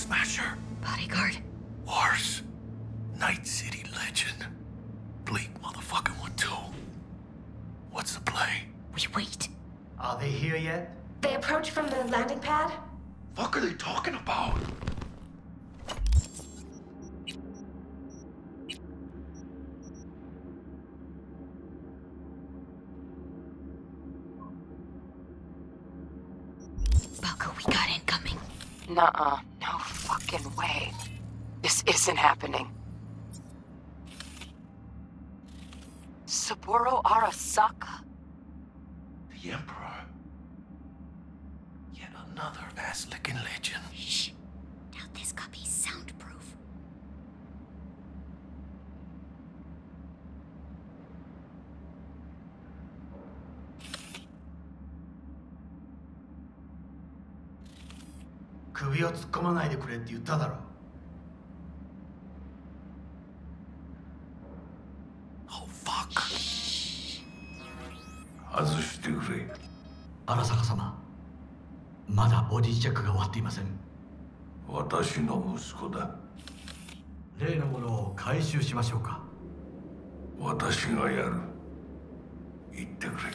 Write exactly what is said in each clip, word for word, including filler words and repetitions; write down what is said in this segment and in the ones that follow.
Smasher. Bodyguard. Worse. Night City legend. Bleak motherfucking one too. What's the play? We wait. Are they here yet? They approach from the landing pad? Fuck are they talking about? Balco, we got incoming. Nuh-uh. No fucking way. This isn't happening. Saburo Arasaka? The Emperor. Yet another ass-licking legend. Shh. Doubt this copy's soundproof. Kubiを突っ込まないでくれって言っただろ。 Oh fuck. 外してくれ。 荒坂様、まだボディチェックが終わっていません。 私の息子だ。 例のものを回収しましょうか。 私がやる。言ってくれ。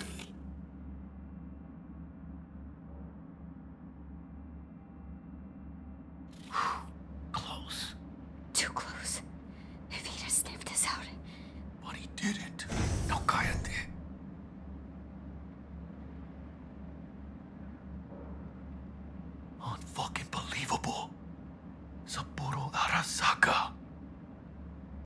Too close. If he'd have sniffed us out. But he didn't.